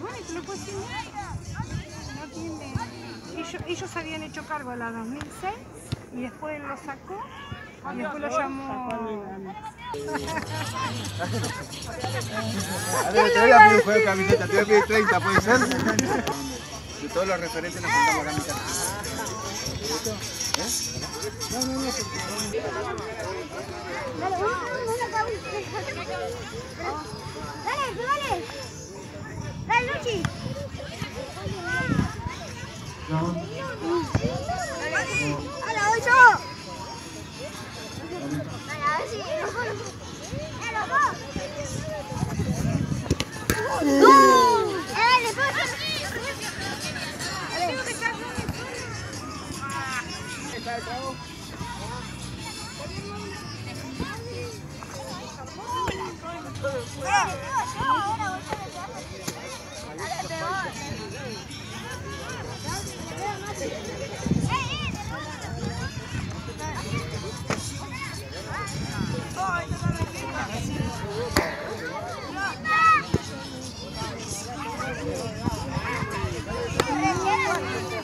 bueno, te lo puedes enseñar. No tiene... Ellos habían hecho cargo de la 2006 y después él lo sacó y después lo llamó... A ver, te voy a pedir un juego de camiseta, te voy a pedir 30, ¿puede ser? Y todos los referentes nos juntamos acá en mi casa. No. Dale, Luchi.